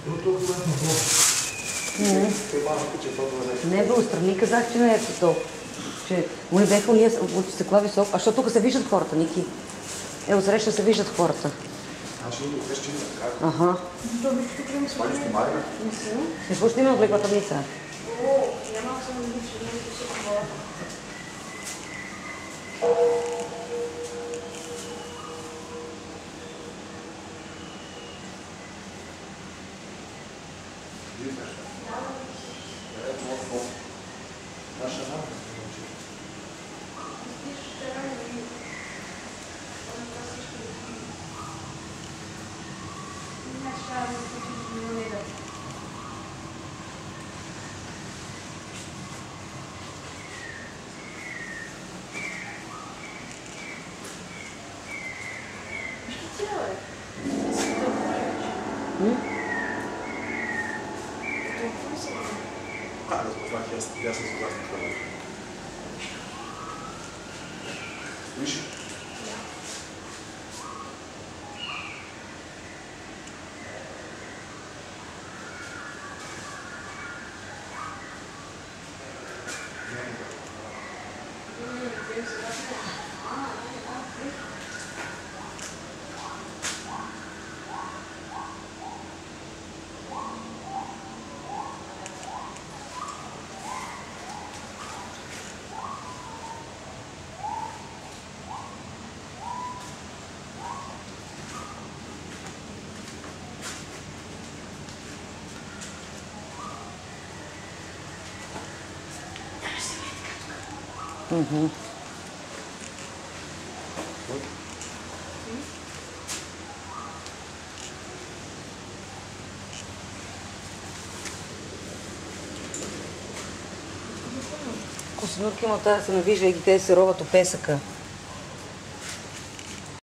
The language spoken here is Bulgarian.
Не бе, отстрани казах, че не е толкова. Че му не беха уния от стекла високо. А защото тук се виждат хората, Ники? Отсреща се виждат хората. Ага. Какво ще има в лекла таблица? Я съм съгласен с това. Виж? Космурки има тази се навижда и те се роват от песъка.